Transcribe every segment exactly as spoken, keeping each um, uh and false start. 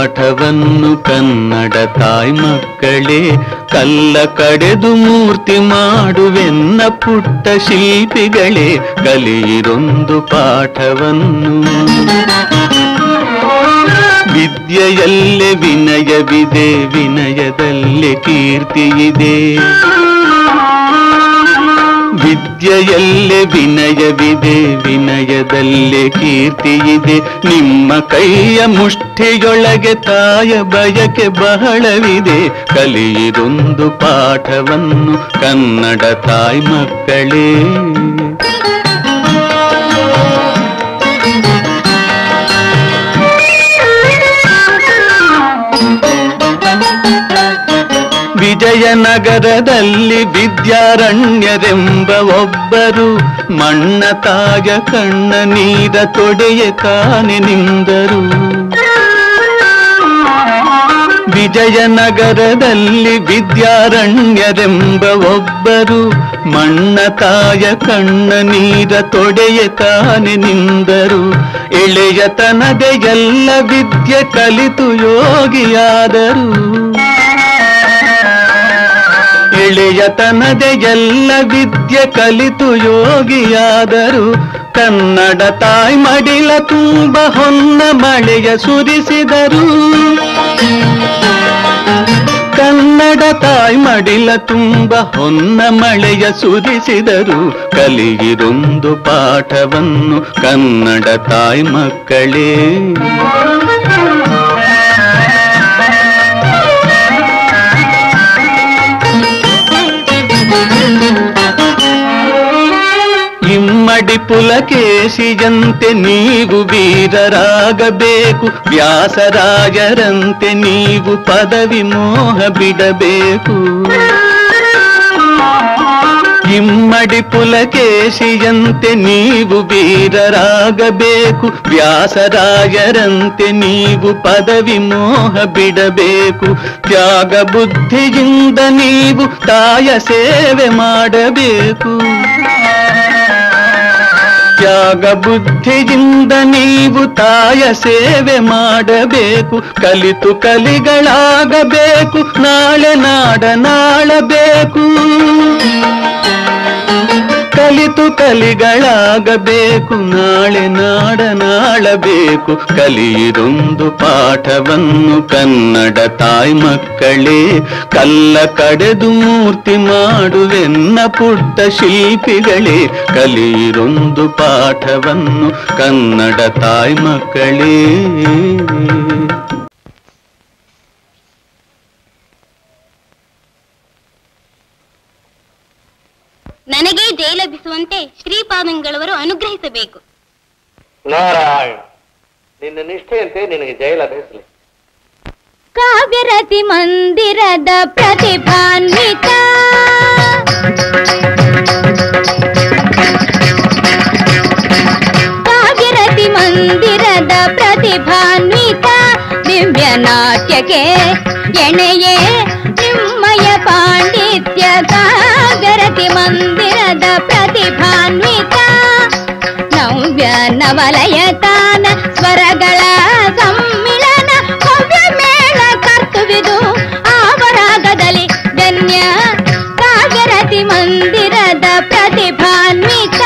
ಪಾಠವನ್ನು ಕನ್ನಡ ತಾಯಿ ಮಕ್ಕಳೇ ಕಲ್ಲ ಕಡೆದು ಮೂರ್ತಿ ಮಾಡುವೆನ್ನ ಪುಟ್ಟ ಶಿಲ್ಪಿಗಳೇ ಕಲಿಯಿರೊಂದು ಪಾಠವನ್ನು. ವಿದ್ಯೆಯಲ್ಲೇ ವಿನಯವಿದೆ ವಿನಯದಲ್ಲೇ ಕೀರ್ತಿಯಿದೆ. ವಿದ್ಯೆಯಲ್ಲೇ ವಿನಯವಿದೆ ವಿನಯದಲ್ಲೇ ಕೀರ್ತಿಯಿದೆ. ನಿಮ್ಮ ಕೈಯ ಮುಷ್ಟಿಯೊಳಗೆ ತಾಯ ಬಯಕೆ ಬಹಳವಿದೆ. ಕಲಿಯಿರೊಂದು ಪಾಠವನ್ನು ಕನ್ನಡ ತಾಯಿ ಮಕ್ಕಳೇ. ವಿಜಯನಗರದಲ್ಲಿ ವಿದ್ಯಾರಣ್ಯರೆಂಬ ಒಬ್ಬರು ಮಣ್ಣ ತಾಯ ಕಣ್ಣ ನೀರ ತೊಡೆಯ ಕಾನೆ ನಿಂದರು. ವಿಜಯನಗರದಲ್ಲಿ ವಿದ್ಯಾರಣ್ಯರೆಂಬ ಒಬ್ಬರು ಮಣ್ಣ ತಾಯ ಕಣ್ಣ ನೀರ ತೊಡೆಯ ಕಾನೆ ನಿಂದರು. ಎಳೆಯತನದ ಎಲ್ಲ ವಿದ್ಯೆ ಕಲಿತು ಯೋಗಿಯಾದರು. ಎಳೆಯತನದ ಎಲ್ಲ ವಿದ್ಯೆ ಕಲಿತು ಯೋಗಿಯಾದರು. ಕನ್ನಡ ತಾಯಿ ಮಡಿಲ ತುಂಬ ಹೊನ್ನ ಮಳೆಯ ಸುರಿಸಿದರು. ಕನ್ನಡ ತಾಯಿ ಮಡಿಲ ತುಂಬ ಹೊನ್ನ ಮಳೆಯ ಸುರಿಸಿದರು. ಕಲಿಯಿರೊಂದು ಪಾಠವನ್ನು ಕನ್ನಡ ತಾಯಿ ಮಕ್ಕಳೇ. ಇಮ್ಮಡಿ ಪುಲಕೇಶಿಯಂತೆ ನೀವು ವೀರರಾಗಬೇಕು. ವ್ಯಾಸರಾಜರಂತೆ ನೀವು ಪದವಿ ಮೋಹ ಬಿಡಬೇಕು. ಇಮ್ಮಡಿ ಪುಲಕೇಶಿಯಂತೆ ನೀವು ವೀರರಾಗಬೇಕು. ವ್ಯಾಸರಾಜರಂತೆ ನೀವು ಪದವಿ ಮೋಹ ಬಿಡಬೇಕು. ತ್ಯಾಗ ಬುದ್ಧಿಯಿಂದ ನೀವು ತಾಯ ಸೇವೆ ಮಾಡಬೇಕು. ತ್ಯಾಗ ಬುದ್ಧಿಯಿಂದ ನೀವು ತಾಯ ಸೇವೆ ಮಾಡಬೇಕು. ಕಲಿತು ಕಲಿಗಳಾಗಬೇಕು. ನಾಳೆ ನಾಡ ನಾಳಬೇಕು. ಕಲಿತು ಕಲಿಗಳಾಗಬೇಕು. ನಾಳೆ ನಾಡ ನಾಳಬೇಕು. ಕಲಿಯಿರೊಂದು ಪಾಠವನ್ನು ಕನ್ನಡ ತಾಯಿ ಮಕ್ಕಳೇ. ಕಲ್ಲ ಕಡೆದು ಮೂರ್ತಿ ಮಾಡುವೆನ್ನ ಪುಟ್ಟ ಶಿಲ್ಪಿಗಳೇ. ಕಲಿಯಿರೊಂದು ಪಾಠವನ್ನು ಕನ್ನಡ ತಾಯಿ ಮಕ್ಕಳೇ. ನನಗೆ ಜಯ ಲಭಿಸುವಂತೆ ಶ್ರೀಪಾದಂಗಳವರು ಅನುಗ್ರಹಿಸಬೇಕು. ನಾರಾಯಣ, ನಿನ್ನ ನಿಷ್ಠೆಯಂತೆ ನಿನಗೆ ಜಯ ಲಭಿಸಲಿ. ಕಾವ್ಯರತಿ ಮಂದಿರದ ಪ್ರತಿಭಾನ್ವಿತ ಕಾವ್ಯರತಿ ಮಂದಿರದ ಪ್ರತಿಭಾನ್ವಿತ ದಿವ್ಯ ನಾಟ್ಯಕ್ಕೆ ಎಣೆಯೇ ನಿಮ್ಮಯ ಪಾಂಡಿತ್ಯ. ಕಾವ್ಯರತಿ ಮಂದಿರದ ಪ್ರತಿಭಾನ್ವಿತ ನವ್ಯ ನವಲಯತಾನ ಸ್ವರಗಳ ಸಮ್ಮಿಳನ ಭವ್ಯ ಮೇಳ ಕರ್ತುವಿದು ಆವರಾಗದಲ್ಲಿ ಧನ್ಯ. ಕಾವ್ಯರತಿ ಮಂದಿರದ ಪ್ರತಿಭಾನ್ವಿತ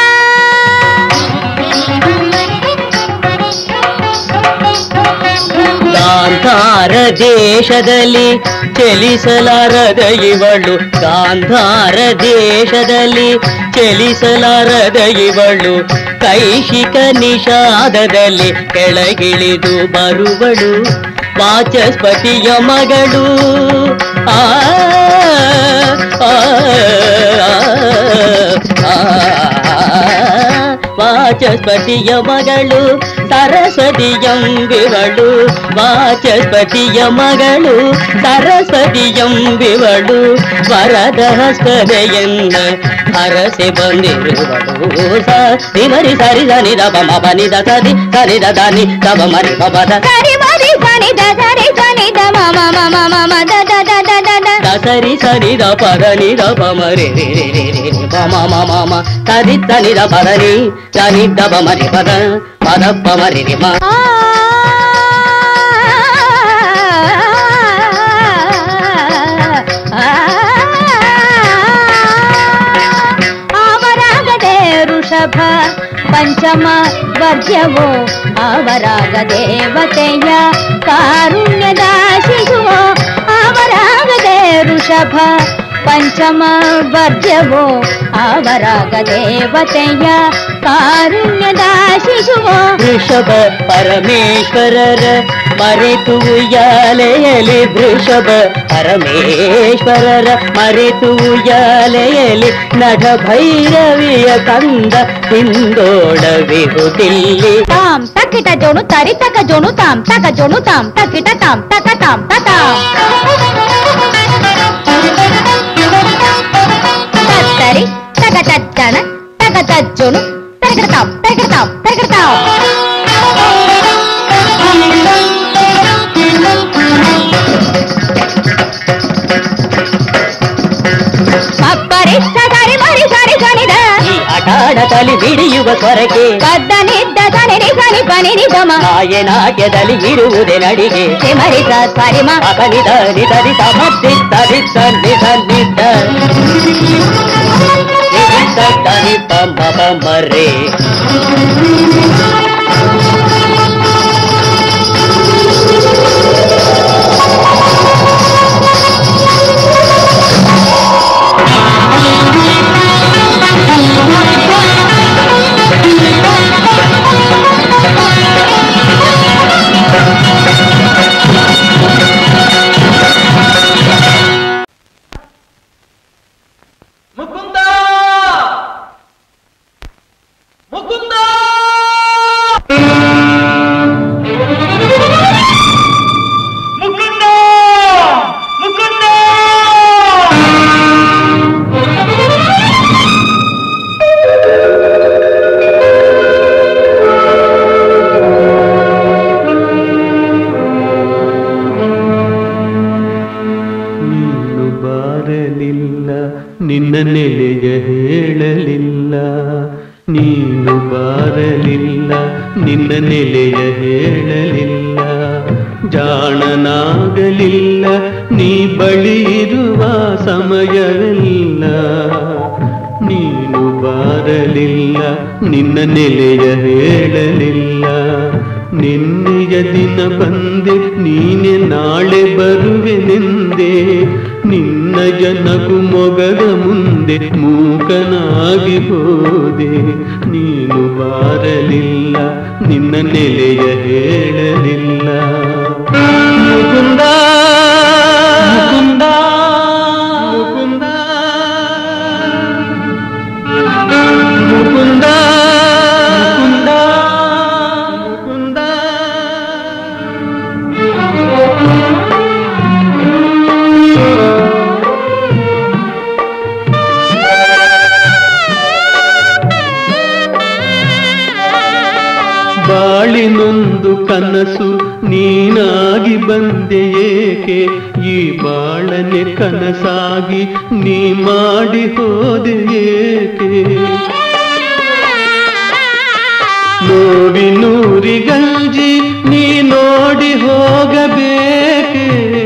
ಗಾಂಧಾರ ದೇಶದಲ್ಲಿ ಚಲಿಸಲಾರದ ಇವಳು. ಗಾಂಧಾರ ದೇಶದಲ್ಲಿ ಚಲಿಸಲಾರದ ಇವಳು. ಕೈಶಿಕ ನಿಷಾದದಲ್ಲಿ ಕೆಳಗಿಳಿದು ಬರುವಳು. ವಾಚಸ್ಪತಿಯ ಮಗಳು. ಆ ವಾಚಸ್ಪತಿಯ ಮಗಳು ಸರಸ್ವತಿಯಂಬಿವಳು. ವಾಚಸ್ಪತಿಯ ಮಗಳು ಸರಸ್ವತಿಯಂಬಿವಳು. ವರದ ಹಸ್ತದೆಯನ್ನ ಹರಸೆ ಬಂದಿರುವಳು. ಸರಿ ಸರಿ ಸನಿ ದಬ ಮಬ ನಿದ ಸದಿ ಸನಿ ದ ದಾನಿ ದಬ ಮರಿ ಬಬದ ಸರಿ ಮರಿ ಸನಿ ದ ಸರಿ ಸನಿ ದ ಮಮ ಮಮ ಮಮ ದ ದ ದ ದ ದ ದ ಸರಿ ಸರಿ ದ ಪದ ನಿ ದ ಪ ಮರಿ ರಿ ರಿ ರಿ ರಿ ಮಮ ಮಮ ಮ ಸರಿ ಸನಿ ದ ಪದ ನಿ ಸನಿ ದಬ ಮರಿ ಪದ ಪದ ಪ ಮರಿ ರಿ ಮ. ಪಂಚಮ ವರ್ಜ್ಯವೋ ಅವರಾಗ ದೇವತೆಯ ಕಾರುಣ್ಯದ ಶಿಶುವೋ ಅವರಾಗದೆ ಋಷಭ ಪಂಚಮ ವರ್ಜ್ಯವೋ ಅವರಾಗ ದೇವತೆಯ ಕಾರುಣ್ಯದ ಶಿಶುವೋ ವೃಷಭ ಪರಮೇಶ್ವರರ ಮರೆತು ಉಯ್ಯಾಲೆಯಲಿ ವೃಷಭ ಪರಮೇಶ್ವರರ ಮರೆತು ಉಯ್ಯಾಲೆಯಲಿ ನಟ ಭೈರವಿಯ ಕಂದ ಹಿಂದೋಡವಿಹುದಿಲ್ಲಿ ತಾಂ ತಕಿಟ ಜೋಣು ತರಿ ತಕ ಜೋಣು ತಾಂ ತಕ ಜೋಣು ತಾಂ ತಕಿಟ ತಾಂ ತಕ ತಾಂ ತತಾಂ ತತ್ತರಿ ತಕ ತಜ್ಜನ ತಕ ತಜ್ಜೋಣು ತರಗಡತಾಂ ತರಗಡತಾಂ ತರಗಡತಾಂ ಅಪ್ಪರಿ ಸದಾರಿ ಮರಿ ಸಾರಿ ಸನಿದ ಈ ಆಟಾಡದಲ್ಲಿ ಹಿಡಿಯುವ ಸ್ವರಕ್ಕೆ ಬದ್ದ ನಿದ್ದ ಸನಿ ಸನಿ ಪನಿ ನಿಗಮ ನಾಟ್ಯದಲ್ಲಿ ಇರುವುದೇ ನಡಿಗೆ ಮರಿ ಸಾರಿ ಮ ಅಪನಿದ ನಿಧರಿತ ಮದ್ದಿದ್ದ ನಿದ್ದ ನಿಧ ನಿದ್ದ ನಿ ಪಂಪ ಪಂಪರೇ ಮುಕುಂದ ಮುಕುಂದ ಮುಕುಂದ ಮುಕುಂದ ನೀನು ಬಾರಲಿಲ್ಲ ನಿನ್ನ ನೆಲೆಯ ಹೇಳಲಿಲ್ಲ ನೀನು ಬಾರಲಿಲ್ಲ ನಿನ್ನ ನೆಲೆಯ ಹೇಳಲಿಲ್ಲ ಜಾಣನಾಗಲಿಲ್ಲ ನೀ ಬಳಿ ಇರುವ ಸಮಯವೆಲ್ಲ ನೀನು ಬಾರಲಿಲ್ಲ ನಿನ್ನ ನೆಲೆಯ ಹೇಳಲಿಲ್ಲ ನಿನ್ನೆಯ ದಿನ ಬಂದೆ ನೀನೆ ನಾಳೆ ಬರುವೆನೆಂದೆ ನಿನ್ನಯ ನಗು ಮೊಗದ ಮುಂದೆ ಮೂಕನಾಗಿ ಹೋದೆ ನೀನು ಬಾರಲಿಲ್ಲ ನಿನ್ನ ನೆಲೆಯ ಹೇಳಲಿಲ್ಲ ಮುಕುಂದ ಮುಕುಂದ ಮುಕುಂದ ಮುಕುಂದ ಬಾಳಿನೊಂದು ಕನಸು ನೀನಾಗಿ ಬಂದೆ ಏಕೆ ಈ ಬಾಳನೆ ಕನಸಾಗಿ ನೀ ಮಾಡಿ ಹೋದೆ ಏಕೆ ನೋವಿನೂರಿಗಂಜಿ ನೀ ನೋಡಿ ಹೋಗಬೇಕೆ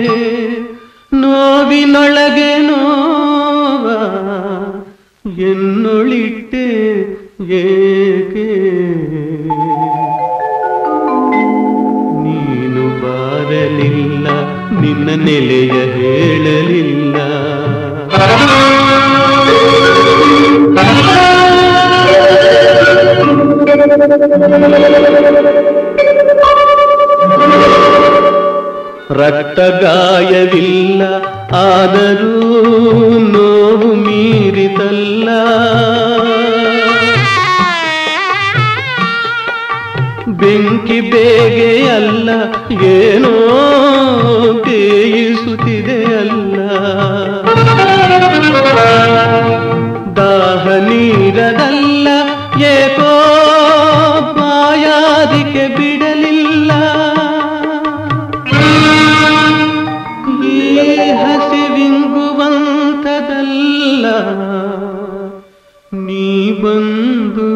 ನೋವಿನೊಳಗೆ ನೋವ ಎನ್ನೊಳಿಟ್ಟೆ ಏಕೆ ನೀನು ಬಾರಲಿಲ್ಲ ನಿನ್ನ ನೆಲೆಯ ಹೇಳಲಿಲ್ಲ ರಕ್ತಗಾಯವಿಲ್ಲ ಆದರೂ ನೋವು ಮೀರಿತಲ್ಲ ಬೆಂಕಿ ಬೇಗೆ ಅಲ್ಲ ಏನೋ ಬೇಯಿಸುತ್ತಿದೆ ಅಲ್ಲ ದಾಹ ನೀರದಲ್ಲ ಏಕೋ ಬಾಯಾದಿಕೆ ಬಿಡಲಿಲ್ಲ ಈ ಹಸಿವಿಂಗುವಂತದಲ್ಲ ನೀ ಬಂದು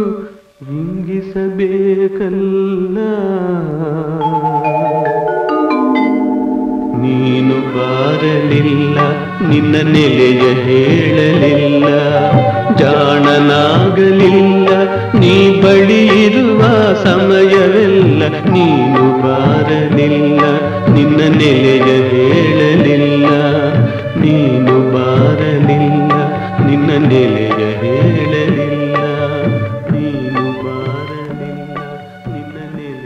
ವಿಂಗಿಸಬೇಕಲ್ಲ ಬರಲಿಲ್ಲ ನಿನ್ನ ನೆಲೆಯ ಹೇಳಲಿಲ್ಲ ಜಾಣನಾಗಲಿಲ್ಲ ನೀ ಬಳಿ ಇರುವ ಸಮಯವೆಲ್ಲ ನೀನು ಬಾರಲಿಲ್ಲ ನಿನ್ನ ನೆಲೆಯ ಹೇಳಲಿಲ್ಲ ನೀನು ಬಾರಲಿಲ್ಲ ನಿನ್ನ ನೆಲೆಯ ಹೇಳಲಿಲ್ಲ ನೀನು ಬಾರಲಿಲ್ಲ ನಿನ್ನ ನೆಲೆ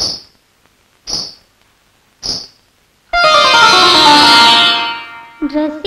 ಡ್ರೆಸ್